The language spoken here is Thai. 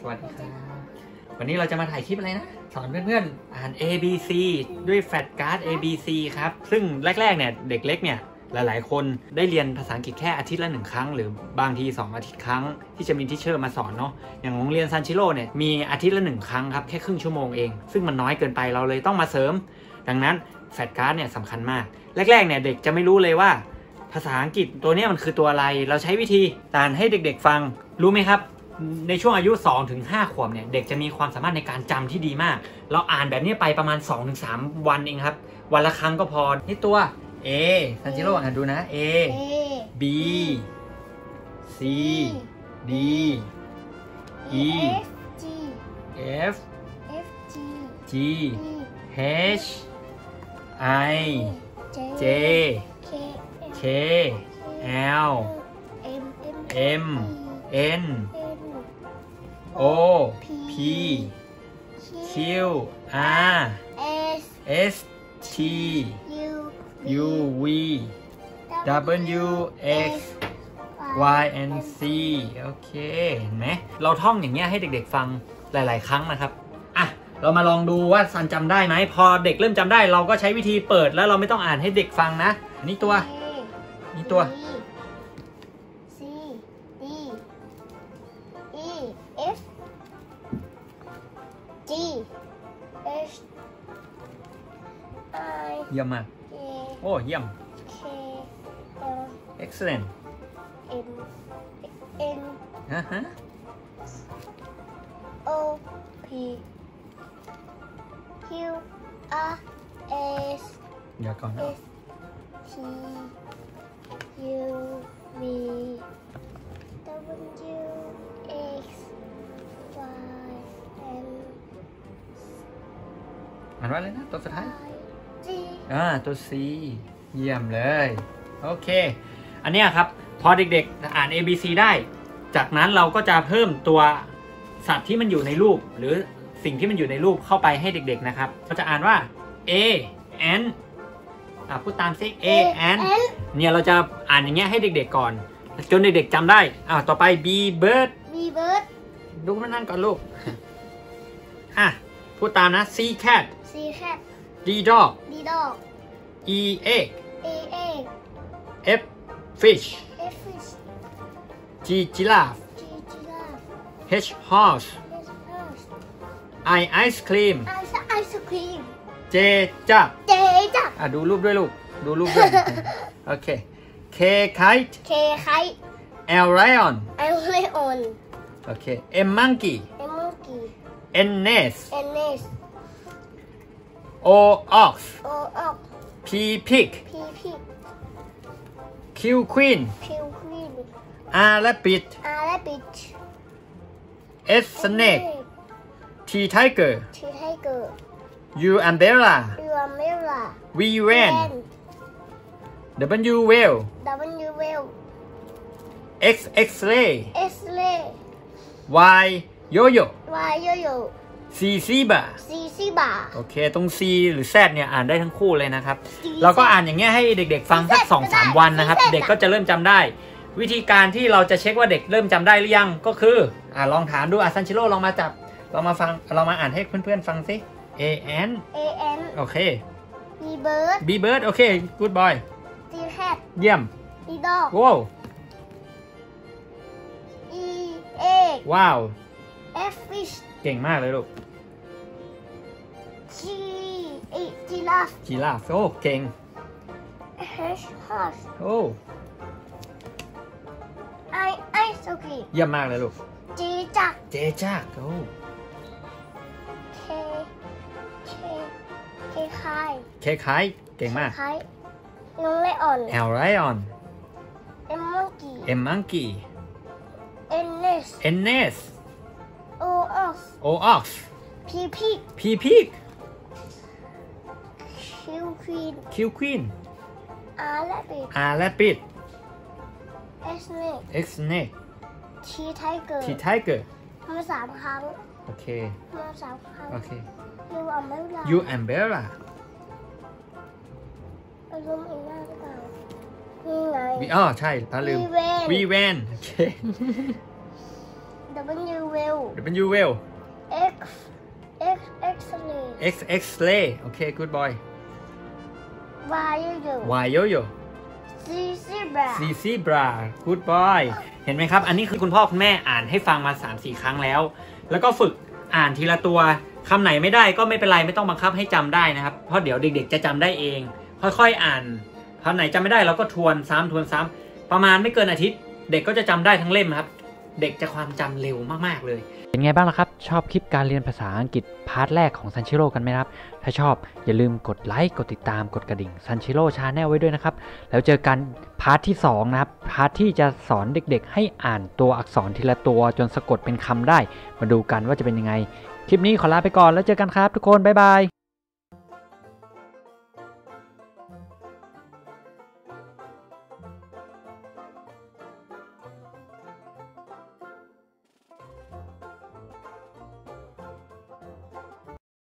วัสดีครับวันนี้เราจะมาถ่ายคลิปอะไรนะสอนเพื่อนๆอ่าน A B C ด้วยแฟลชการ์ด A B C ครับซึ่งแรกๆเนี่ยเด็กเล็กเนี่ยหลายๆคนได้เรียนภาษาอังกฤษแค่อาทิตย์ละ1 ครั้งหรือบางที2 อาทิตย์ครั้งที่จะมีทิเชอร์มาสอนเนาะอย่างโรงเรียนซันชิโร่เนี่ยมีอาทิตย์ละ1 ครั้งครับแค่ครึ่งชั่วโมงเองซึ่งมันน้อยเกินไปเราเลยต้องมาเสริมดังนั้นแฟลชการ์ดเนี่ยสำคัญมากแรกๆเนี่ยเด็กจะไม่รู้เลยว่าภาษาอังกฤษตัวนี้มันคือตัวอะไรเราใช้วิธีอ่านให้เด็กๆฟังรู้ไหมครับในช่วงอายุ 2-5 ขวบเนี่ยเด็กจะมีความสามารถในการจำที่ดีมากเราอ่านแบบนี้ไปประมาณ 2-3 วันเองครับวันละครั้งก็พอนี่ตัว A ซันจิโร่อ่านดูนะ A B C D E F G H I J K L M N O P Q R S T U V W X Y and Z โอเคเห็นไหมเราท่องอย่างเงี้ยให้เด็กๆฟังหลายๆครั้งนะครับอ่ะเรามาลองดูว่าซันจำได้ไหมพอเด็กเริ่มจำได้เราก็ใช้วิธีเปิดแล้วเราไม่ต้องอ่านให้เด็กฟังนะนี่ตัวนี่ตัว C D E F G H I เยี่ยมมาก J โอ้เยี่ยม K L excellent M N ฮะ O P Q R S เดี๋ยวก่อนนะ S T U V W X Y and อ่านว่าอะไรนะตัวสุดท้าย G ตัว C เยี่ยมเลยโอเคอันเนี้ยครับพอเด็กๆอ่าน A B C ได้จากนั้นเราก็จะเพิ่มตัวสัตว์ที่มันอยู่ในรูปหรือสิ่งที่มันอยู่ในรูปเข้าไปให้เด็กๆนะครับเราจะอ่านว่า A N พูดตามซิ A N เนี่ยเราจะอ่านอย่างเงี้ยให้เด็กๆก่อนจนเด็กๆจำได้ต่อไป B Bird B bird ดูมันนั่นก่อนลูกพูดตามนะ C Cat C cat D Dog D dog E Egg A egg F Fish F fish G Giraffe G giraffe H Horse H horse I Ice Cream ice cream J Duck J duck ดูรูปด้วยลูกดูรูปด้วย โอเค K Kite K kite L Lion L lion โอเค M Monkey M monkey N Nest N nest O Ox O ox P Pig P pig Q Queen Q queen R Rabbit R rabbit S Snake T Tiger T tiger U Umbrella U umbrella V Van W Whale W whale X X-ray X ray Y Yo-yo Y yo-yo C Zebra C zebra โอเคตรง C หรือ Z เนี่ยอ่านได้ทั้งคู่เลยนะครับ C เราก็อ่านอย่างเงี้ยให้เด็กๆฟังสัก 2-3 วันนะครับ เด็กก็จะเริ่มจำได้ วิธีการที่เราจะเช็คว่าเด็กเริ่มจำได้หรือยังก็คือลองถามดูซันชิโร่ลองมาจับเรามาฟังเรามาอ่านให้เพื่อนๆฟังสิ A N A N โอเค B bird B Bird โอเค Good boy C cat เยี่ยม D dog ว้าว E egg ว้าว F fish เก่งมากเลยลูก G giraffe จีราฟโอ้เก่ง H horse โอ้ I ice cream เยี่ยมมากเลยลูก J duck เจจ้าโอ้ K K K kite เคคายเก่งมาก kite น้องไลออน L Lion M monkey M Monkey N nest N Nest O ox O Ox P pig P Pig Q queen Q Queen R rabbit R Rabbit S snake X Snake T tiger T Tiger มา3 ครั้งโอเคมา3 ครั้งโอเค U umbrella U Umbrella ลืมอีกหน้าหรือเปล่านี่ไงใช่ป้าลืม V van V Van โอเค W will W will X X-ray X X-ray โอเค good boy Y Y yo-yo Z zebra C zebra good boy เห็นไหมครับ อันนี้คือคุณพ่อคุณแม่อ่านให้ฟังมา 3-4 ครั้งแล้ว แล้วก็ฝึกอ่านทีละตัวคำไหนไม่ได้ก็ไม่เป็นไรไม่ต้องบังคับให้จำได้นะครับเพราะเดี๋ยวเด็กๆจะจำได้เองค่อยๆอ่านคำไหนจำไม่ได้เราก็ทวนซ้ำประมาณไม่เกินอาทิตย์เด็กก็จะจำได้ทั้งเล่มครับเด็กจะความจำเร็วมากๆเลยเป็นไงบ้างล่ะครับชอบคลิปการเรียนภาษาอังกฤษพาร์ทแรกของซันชิโร่กันไหมครับถ้าชอบอย่าลืมกดไลค์กดติดตามกดกระดิ่งซันชิโร่ชาแนลไว้ด้วยนะครับแล้วเจอกันพาร์ทที่2นะครับพาร์ทที่จะสอนเด็กๆให้อ่านตัวอักษรทีละตัวจนสะกดเป็นคำได้มาดูกันว่าจะเป็นยังไงคลิปนี้ขอลาไปก่อนแล้วเจอกันครับทุกคนบ๊ายบาย